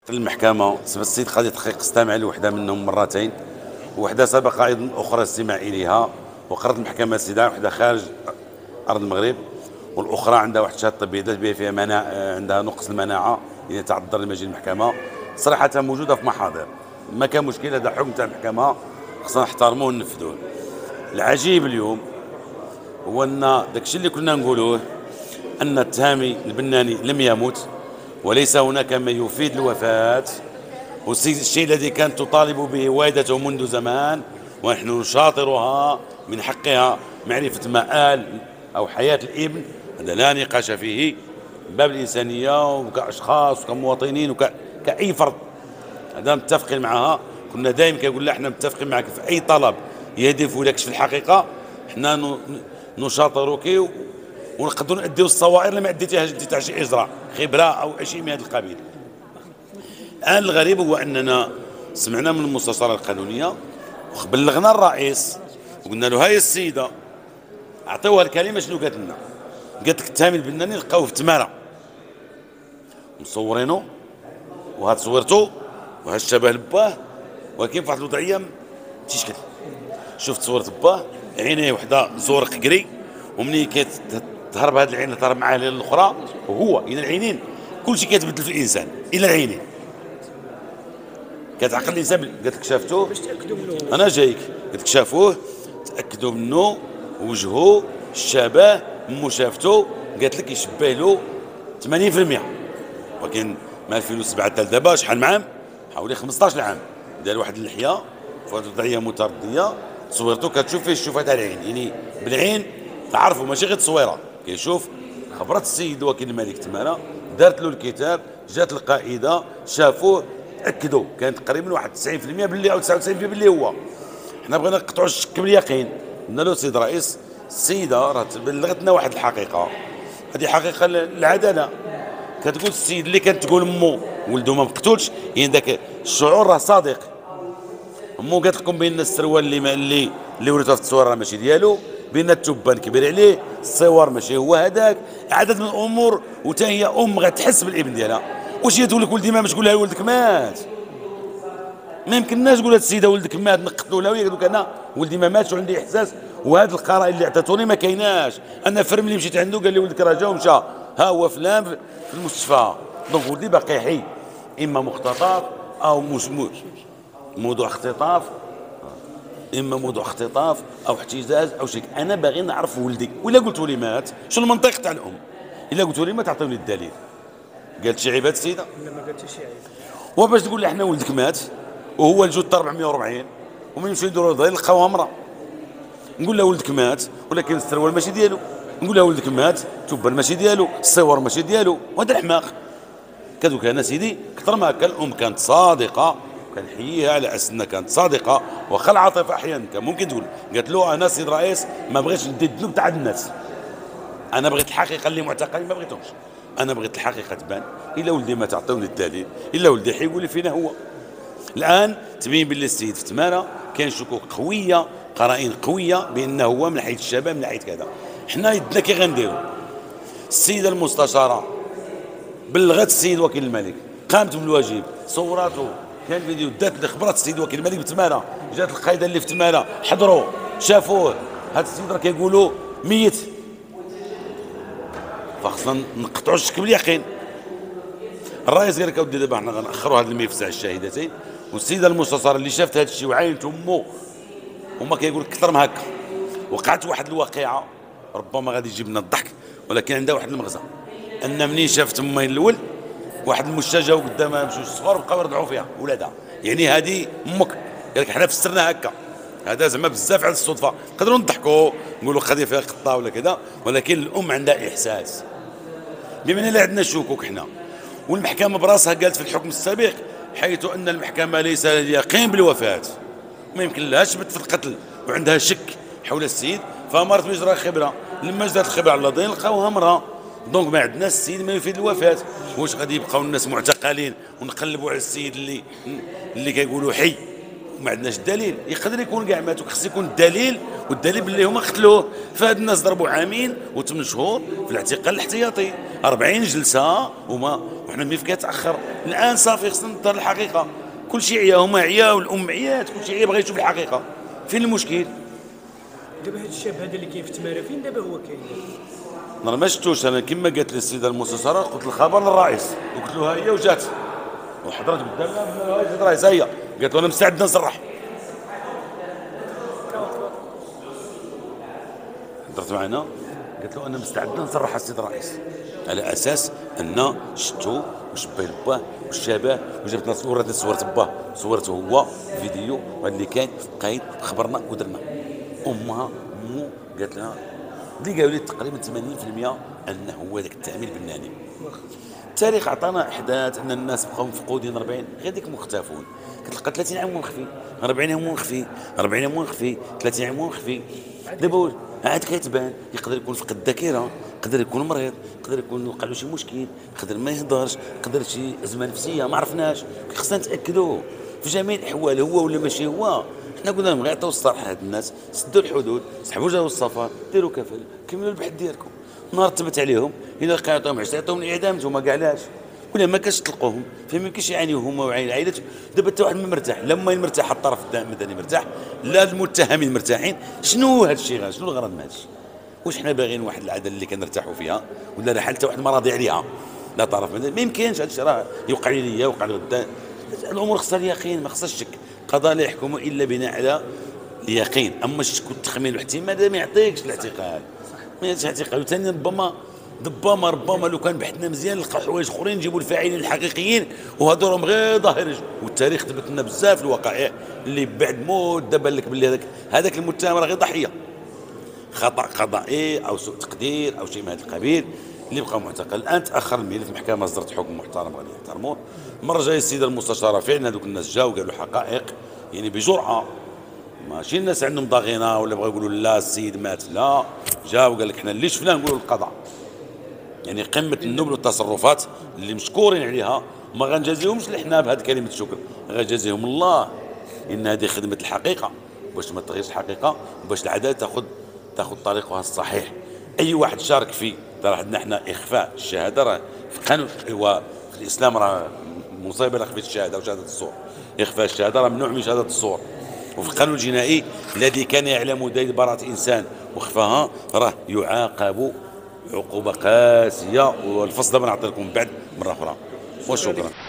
المحكمة السيد قضية تحقيق استمع لوحدة منهم مرتين، وحدة سبق أيضا أخرى الاستماع إليها، وقررت المحكمة استدعاء وحدة خارج أرض المغرب، والأخرى عندها واحد الشهادة طبية دات بها فيها عندها نقص المناعة اللي تعذر لمجيء المحكمة، صراحة موجودة في محاضر، ما كان مشكل، هذا حكم تاع المحكمة خصنا نحترموه وننفذوه. العجيب اليوم هو أن داكشي اللي كنا نقولوه أن التهامي البناني لم يمت وليس هناك ما يفيد الوفاة، والشيء الذي كانت تطالب به والدته منذ زمان ونحن نشاطرها من حقها معرفة مآل أو حياة الابن، هذا لا نقاش فيه من باب الإنسانية وكأشخاص وكمواطنين وكأي فرد، هذا متفقين معها. كنا دائما كنقول لها احنا متفقين معك في أي طلب يهدف إلى كشف الحقيقة، احنا نشاطرك ونقدروا نأديو الصوائر اللي ما أديتيهاش تاع شي إجراء خبرة أو شيء من هذا القبيل. الآن الغريب هو أننا سمعنا من المستشارة القانونية وبلغنا الرئيس وقلنا له هاي السيدة أعطوها الكلمة شنو قالت لنا؟ قالت لك التهامي البناني لقاوه في تمارة مصورينه وهاد صورته وهاد الشبه لباه، ولكن في واحد الوضعية تيشكل. شفت صورة باه عينيه وحدة زورق قري، ومني تهرب هاد العين تهرب معاه للاخرى، وهو الى العينين كل شيء كيتبدل في الانسان الى العينين كتعقل الانسان. قالت لك شافتوه انا جايك، قالت لك شافوه تاكدوا منه وجهه الشبه مو شافته، قالت لك يشبه له 80%، ولكن من 2007 حتى دابا شحال من عام؟ حوالي 15 عام دار واحد اللحيه في واحد الوضعيه مترديه، تصويرته كتشوف فيه الشوفه تاع العين، يعني بالعين تعرفوا ماشي غير تصويره، كيشوف. خبرت السيد وكيل الملك تمارا، دارت له الكتاب، جات القائده شافوه تاكدوا، كانت تقريبا واحد 90% باللي او 99% باللي هو. حنا بغينا نقطعوا الشك باليقين، قلنا له سيد الرئيس السيده راه بلغتنا واحد الحقيقه، هذه حقيقه العداله، كتقول السيد اللي كانت تقول امه ولده ما مقتولش، يعني ذاك الشعور راه صادق. امه قالت لكم بان السروال اللي ورثوها في التصوير راه ماشي ديالو، بان التبان كبير عليه، الصور ماشي هو هذاك، عدد من الامور، وتا هي ام غتحس بالابن ديالها. واش هي تقول لك ولدي ما تقول لها ولدك مات؟ ما يمكنناش تقول هاد السيده ولدك مات نقتلوا لها، وهي تقول لك انا ولدي ما ماتش وعندي احساس، وهاد القرائن اللي عطاتوني ما كايناش. انا فرم اللي مشيت عنده قال لي ولدك راه جا ومشى، ها هو فلان في المستشفى، دونك ولدي باقي حي، اما مختطف او مش موضوع اختطاف، اما موضوع اختطاف او احتجاز او شيء. انا باغي نعرف ولدي، ولا قلت لي مات شنو المنطق تاع الام؟ الا قلت لي ما تعطيوني الدليل. قالت شي عيب هاد السيده؟ لا ما قالتش شي عيب. وباش تقول لي احنا ولدك مات وهو الجثه 440 ومن يمشيو يديروا له يلقاوها مرة، نقول لها ولدك مات ولكن السروال ماشي ديالو، نقول لها ولدك مات تبان ماشي ديالو، الصور ماشي ديالو، وهذا الحماق. كذوك انا سيدي كثر ما كان الام كانت صادقه كنحييها على اساس انها كانت صادقه، واخا العاطفه احيانا كان ممكن تقول، قالت له انا سيد رئيس ما بغيتش ندي الذنوب تاع الناس، انا بغيت الحقيقه اللي معتقلين ما بغيتهمش، انا بغيت الحقيقه تبان، الا ولدي ما تعطوني الدليل، الا ولدي حيقول لي فينا هو. الان تبين باللي السيد في تمارا كاين شكوك قويه، قرائن قويه بانه هو من ناحيه الشباب من ناحيه كذا. حنا يدنا كي غنديروا؟ السيده المستشاره بلغت السيد وكيل الملك، قامت بالواجب، صوراته كان فيديو، دات اللي خبرت السيد وكيل الملك بتمارا، جات القايده اللي في تمارا حضروا شافوه، هذا السيد راه كيقولوا ميت، فخصنا نقطعوا الشك باليقين. الرئيس قال لك اودي دابا حنا غنأخروا هذا الملف تاع الشاهدتين، والسيده المستشاره اللي شافت هذا الشيء وعاينت امه وما كيقول لك اكثر من هكا، وقعت واحد الواقعه ربما غادي يجيب لنا الضحك، ولكن عندها واحد المغزى، ان منين شافت امها الاول واحد المشا جاو قدامها مشاو الصغار وبقاو يرضعوا فيها ولادها، يعني هذه امك، قال لك حنا فسرنا هكا، هذا زعما بزاف على الصدفه، نقدروا نضحكوا نقولوا قضيه فيها قطه ولا كذا، ولكن الام عندها احساس. بما ان عندنا شكوك حنا، والمحكمه براسها قالت في الحكم السابق حيث ان المحكمه ليس لها اليقين بالوفاه، ما يمكن لها تثبت في القتل وعندها شك حول السيد، فامرت باجراء خبره، لما جات الخبره على الدين لقاوها مراه، دونك ما عندناش السيد ما يفيد الوفاه. واش غادي يبقاو الناس معتقلين ونقلبوا على السيد اللي كيقولوا حي وما عندناش الدليل؟ يقدر يكون كاع مات، وخص يكون الدليل والدليل باللي هما قتلوه. فهاد الناس ضربوا عامين و8 شهور في الاعتقال الاحتياطي، 40 جلسه وحنا ملي كيتاخر. الان صافي خصنا نظهر الحقيقه. كلشي عيا، هما عيا والام عيات، كلشي عيا بغا يشوف الحقيقه. فين المشكل؟ دابا هاد الشاب هذا اللي كاين في تماره فين دابا هو كاين؟ انا ما شفتوش. انا كما قالت لي السيده المستشاره قلت الخبر للرئيس وقلت له ها هي وجات وحضرت قدامنا الرئيس هي قالت له انا مستعد نصرح. حضرت معنا قالت له انا مستعد نصرح السيد الرئيس على اساس ان شفتو وشبه لباه والشباب وجبت لنا وراتني صورت باه صورته هو فيديو اللي كاين في القايد خبرنا ودرنا. امها قالت لها اللي قالوا لي تقريبا 80% انه هو ذاك التعميل بناني. التاريخ عطانا احداث ان الناس بقاو مفقودين 40 غير ديك مختفون. كتلقى 30 عام مخفي، 40 عام مخفي، 40 عام مخفي، 30 عام مخفي. دابا عاد كيتبان يقدر يكون فقد الذاكره، يقدر يكون مريض، يقدر يكون وقع له شي مشكل، يقدر ما يهضرش، يقدر شي ازمه نفسيه ما عرفناش. خصنا نتاكدوا في جميع الاحوال هو ولا ماشي هو. حنا قلنا لهم غير عطيو الصراحه هاد الناس، سدوا الحدود، سحبوا جهه السفر، ديروا كفل، كملوا البحث ديالكم. نهار تبت عليهم الا لقى يعطيهم 10 يعطيهم الاعدام نتوما كاع علاش؟ ولا ما كاش تلقوهم فما يمكنش يعانيو هما وعين العائلات. دابا حتى واحد ما مرتاح، لا ما مرتاح الطرف المدني مرتاح، لا المتهمين مرتاحين. شنو هذا الشيء؟ شنو الغرض من هذا الشيء؟ واش حنا باغيين واحد العداله اللي كنرتاحوا فيها ولا راه حتى واحد ما راضي عليها؟ لا طرف مدني ما يمكنش. هذا الشيء راه يوقع لي يوقع لغدا. الامور خصها اليقين، ما خصهاش الشك. القضاء لا يحكم الا بناء على اليقين. اما الشك والتخمين والاحتمال هذا ما يعطيكش الاعتقال، ما يعطيكش الاعتقال. وثاني ربما لو كان بحثنا مزيان نلقاو حوايج اخرين نجيبوا الفاعلين الحقيقيين وهذو راهم غير ظاهر. والتاريخ ثبت لنا بزاف الوقائع اللي بعد موت دابا لك باللي هذاك المتهم راه غير ضحيه خطا قضائي او سوء تقدير او شيء من هذا القبيل اللي بقى معتقل. الان تاخر الملف، المحكمه اصدرت حكم محترم غادي يحترموه. المره الجايه السيده المستشاره فعلا هذوك الناس جاوا قالوا حقائق يعني بجرأه، ماشي الناس عندهم ضغينه ولا بغاو يقولوا لا السيد مات، لا جاوا قال لك حنا اللي شفناه نقولوا القضاء. يعني قمه النبل والتصرفات اللي مشكورين عليها. ما غنجازيهمش احنا بهذه كلمه الشكر، غنجازيهم الله، ان هذه خدمه الحقيقه باش ما تغيرش الحقيقه وباش العداله تاخذ طريقها الصحيح. اي واحد شارك فيه ترى عندنا احنا اخفاء الشهاده، راه في قانون هو في الاسلام راه مصيبه اخفاء الشهاده وشهاده الزور. اخفاء الشهاده راه ممنوع من شهاده الزور. وفي القانون الجنائي الذي كان يعلم دليل براءة انسان وخفاها راه يعاقب عقوبه قاسيه. والفصل دابا نعطي لكم بعد مره اخرى. وشكرا.